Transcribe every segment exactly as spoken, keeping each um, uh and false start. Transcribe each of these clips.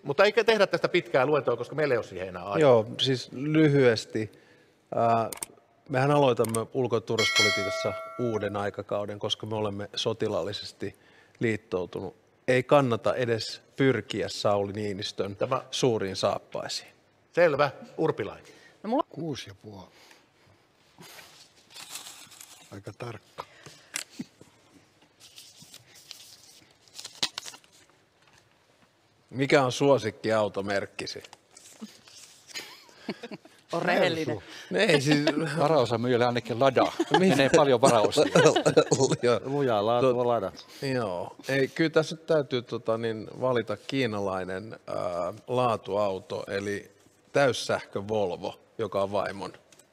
Mutta eikä tehdä tästä pitkää luentoa, koska meillä ei ole siihen enää aikaa. Joo, siis lyhyesti. Äh, mehän aloitamme ulko- ja turvallisuuspolitiikassa uuden aikakauden, koska me olemme sotilaallisesti liittoutunut. Ei kannata edes pyrkiä Sauli Niinistön Tämä... suuriin saappaisiin. Selvä. Urpilainen. No, mulla... Kuusi ja puoli. Aika tarkka. Mikä on suosikkiautomerkkisi? On rehellinen. Ei, siis... Varaosa myyjälle ainakin Lada. Menee paljon varaosia. Lujaa laatua Lada. Joo. Ei, kyllä tässä nyt täytyy tota, niin, valita kiinalainen ää, laatuauto, eli täyssähkö Volvo, joka on vaimon.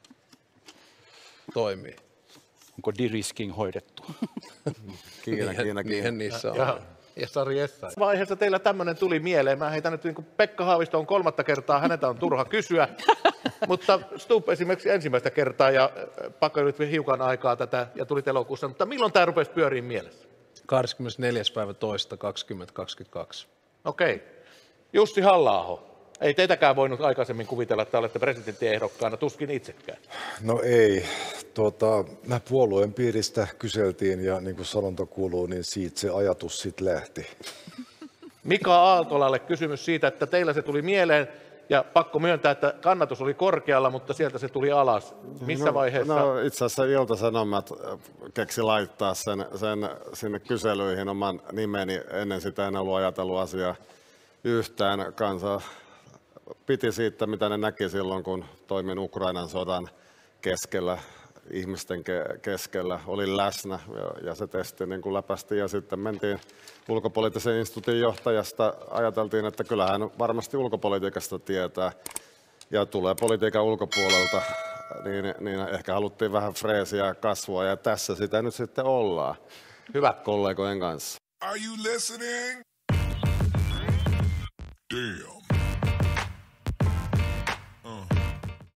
Toimii. Onko de-risking hoidettu? Kiina, Kiina, Kiina. Niissä on. Ja, ja Sari Essayah. Vaiheessa teillä tämmöinen tuli mieleen. Mä heitän nyt niin kuin Pekka Haavisto on kolmatta kertaa, häneltä on turha kysyä. Mutta Stubb esimerkiksi ensimmäistä kertaa ja pakoilit hiukan aikaa tätä ja tuli elokuussa. Mutta milloin tämä rupesi pyöriin mielessä? kahdeskymmenesneljäs päivä toista kaksituhattakaksikymmentäkaksi. Okei. Jussi Halla-aho. Ei teitäkään voinut aikaisemmin kuvitella, että olette presidenttiehdokkaana, tuskin itsekään. No ei. Tuota, puolueen piiristä kyseltiin ja niin kuin sanonta kuuluu, niin siitä se ajatus sitten lähti. Mika Aaltolalle kysymys siitä, että teillä se tuli mieleen ja pakko myöntää, että kannatus oli korkealla, mutta sieltä se tuli alas. Missä no, vaiheessa? No itse asiassa Ilta-Sanomat keksi laittaa sen, sen sinne kyselyihin oman nimeni. Ennen sitä en ollut ajatellut asiaa yhtään. Kansa piti siitä, mitä ne näki silloin, kun toimin Ukrainan sodan keskellä, ihmisten ke- keskellä. Olin läsnä ja, ja se testi niin kuin läpästi ja sitten mentiin ulkopoliittisen instituutin johtajasta. Ajateltiin, että kyllähän varmasti ulkopolitiikasta tietää ja tulee politiikan ulkopuolelta, niin, niin ehkä haluttiin vähän freesiä kasvua ja tässä sitä nyt sitten ollaan. Hyvä. Kollegojen kanssa. Are you listening? Damn.